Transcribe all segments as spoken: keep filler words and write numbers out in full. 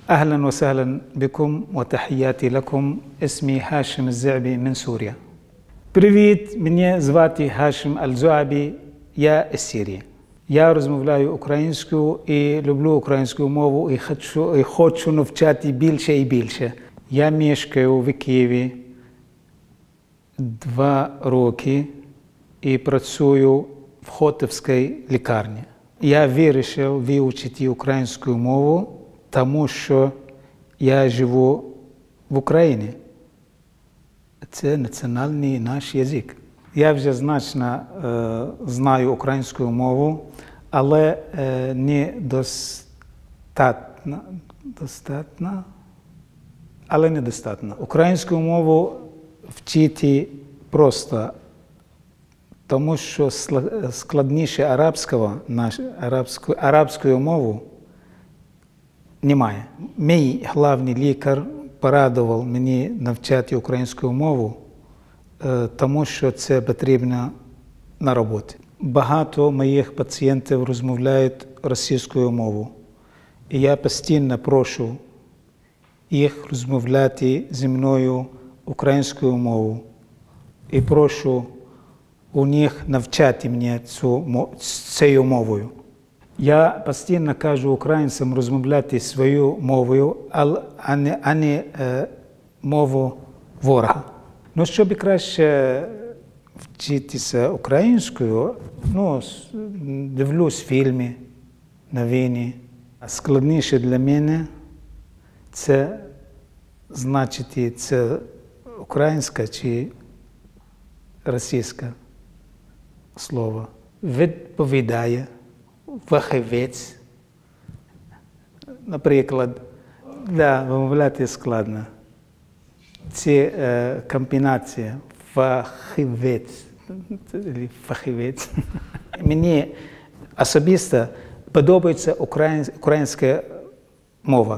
أهلا وسهلا بكم وتحياتي لكم. اسمي هاشم الزعبي من سوريا. Привіт, мене звати Хашим Аль-Зуаби, я із Сирії. Я розмовляю українською і люблю українську мову і хочу, і хочу навчати більше і більше. Я мешкаю в Києві два роки і працюю в Хотівській лікарні. Я вирішив вивчити українську мову, тому що я живу в Україні. Це національний наш язик. Я вже значно е, знаю українську мову, але е, не достатньо, достатньо, але недостатньо. Українську мову вчити просто, тому що складніше арабського, наш, арабську, арабською мову немає. Мій головний лікар порадував мені навчати українську мову, тому що це потрібно на роботі. Багато моїх пацієнтів розмовляють російською мовою. І я постійно прошу їх розмовляти зі мною українською мовою. І прошу у них навчати мене цю, цією мовою. Я постійно кажу українцям розмовляти своєю мовою, а не, а не е, мову ворога. Ну, щоб краще вчитися українською, ну, дивлюсь фільми, новини. Складніше для мене це значити, це українське чи російське слово. Відповідає фахівець. Наприклад, да, вимовляти складно. Це е, комбінація фахівець. фахівець. Мені особисто подобається українська мова.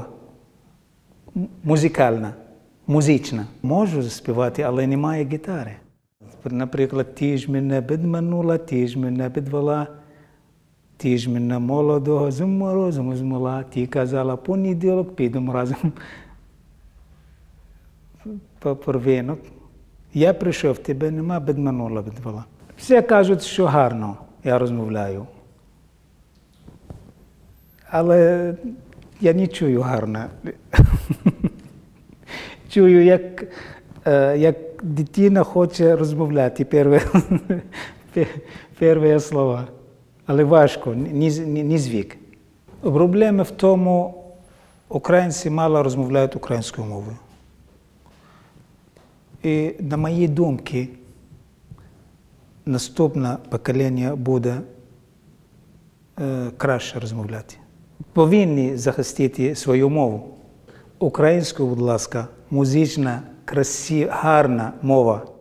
Музикальна, музична. Можу заспівати, але немає гітари. Наприклад, ти ж мене підманула, ти ж мене підвела, ти ж мене молодого з морозом змила, ти казала, понеділок підемо разом по порвінок. Я прийшов, тебе нема, підманула, підвела. Всі кажуть, що гарно я розмовляю. Але я не чую гарно. Чую, як, як дитина хоче розмовляти перші слова. Але важко, не, не, не звик. Проблема в тому, українці мало розмовляють українською мовою. І, на моїй думці, наступне покоління буде е, краще розмовляти. Повинні захистити свою мову. Українською, будь ласка, музична, красива, гарна мова.